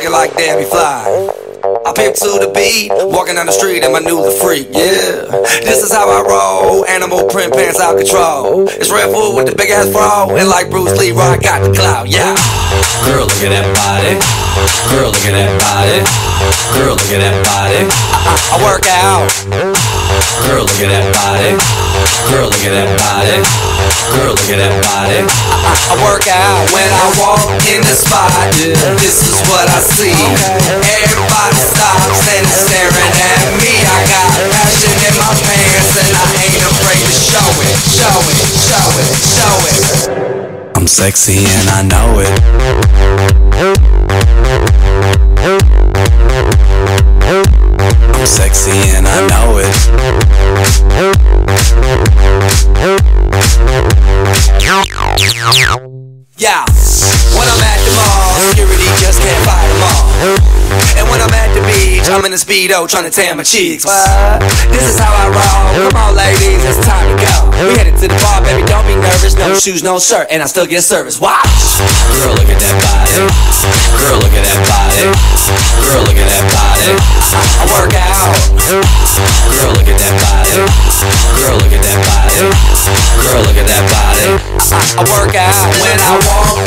it like Debbie Fly. I pimp to the beat, walking down the street and my new the freak, yeah. This is how I roll, animal print pants out control. It's Red Food with the big ass fro, and like Bruce Lee, I got the clout, yeah. Girl, look at that body. Girl, look at that body. Girl, look at that body. I work out. Girl, look at that body. Girl, look at that body. Girl, look at that body. I work out when I walk in the spot. This is what I see. Everybody stops and is staring at me. I got passion in my pants and I ain't afraid to show it. Show it, show it, show it. I'm sexy and I know it. I'm sexy and I know it. Yeah, when I'm at the mall, security just can't fight them all. And when I'm at the beach, I'm in a Speedo trying to tan my cheeks. What? This is how I roll. Come on ladies, it's time to go. We headed to the bar, baby, don't be nervous. No shoes, no shirt, and I still get service. Watch! Girl, look at that body. Girl, look at that body. Girl, look at that body. I work out. Girl, look at that body. Girl, look at that body. Girl, look at that body. I work out when I walk